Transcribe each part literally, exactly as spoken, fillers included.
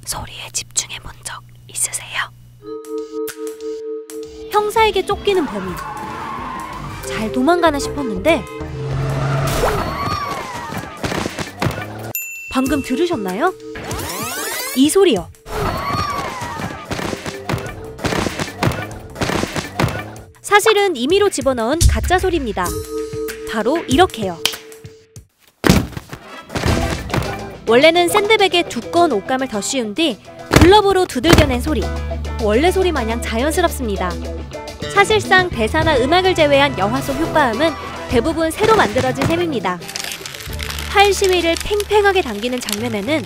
소리에 집중해 본 적 있으세요? 형사에게 쫓기는 범인. 잘 도망가나 싶었는데 방금 들으셨나요? 이 소리요. 사실은 임의로 집어넣은 가짜 소리입니다. 바로 이렇게요. 원래는 샌드백에 두꺼운 옷감을 더 씌운 뒤 글러브로 두들겨낸 소리. 원래 소리 마냥 자연스럽습니다. 사실상 대사나 음악을 제외한 영화 속 효과음은 대부분 새로 만들어진 셈입니다. 활 시위를 팽팽하게 당기는 장면에는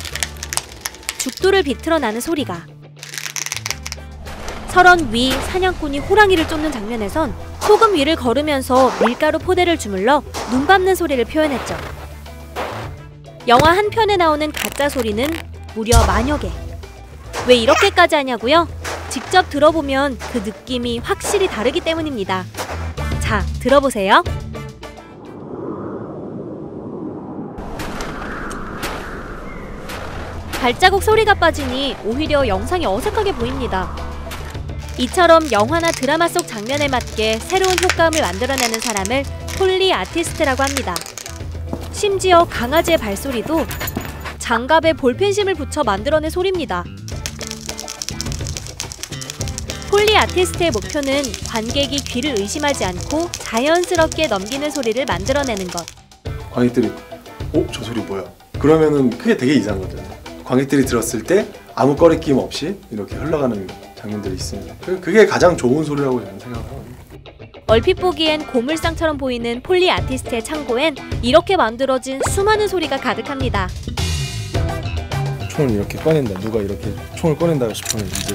죽도를 비틀어 나는 소리가, 설원 위 사냥꾼이 호랑이를 쫓는 장면에선 소금 위를 걸으면서 밀가루 포대를 주물러 눈 밟는 소리를 표현했죠. 영화 한 편에 나오는 가짜 소리는 무려 만여 개. 왜 이렇게까지 하냐고요? 직접 들어보면 그 느낌이 확실히 다르기 때문입니다. 자, 들어보세요. 발자국 소리가 빠지니 오히려 영상이 어색하게 보입니다. 이처럼 영화나 드라마 속 장면에 맞게 새로운 효과음을 만들어내는 사람을 폴리 아티스트라고 합니다. 심지어 강아지의 발소리도 장갑에 볼펜심을 붙여 만들어낸 소리입니다. 폴리 아티스트의 목표는 관객이 귀를 의심하지 않고 자연스럽게 넘기는 소리를 만들어내는 것. 관객들이 어? 저 소리 뭐야? 그러면은 그게 되게 이상한 거잖아요. 관객들이 들었을 때 아무 꺼리낌 없이 이렇게 흘러가는 장면들이 있습니다. 그게 가장 좋은 소리라고 저는 생각합니다. 얼핏 보기엔 고물상처럼 보이는 폴리 아티스트의 창고엔 이렇게 만들어진 수많은 소리가 가득합니다. 총을 이렇게 꺼낸다, 누가 이렇게 총을 꺼낸다 싶으면 이제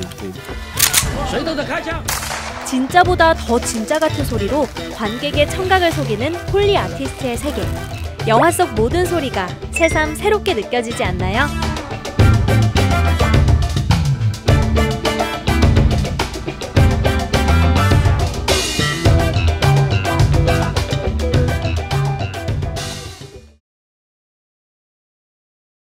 진짜보다 더 진짜 같은 소리로 관객의 청각을 속이는 폴리 아티스트의 세계. 영화 속 모든 소리가 새삼 새롭게 느껴지지 않나요?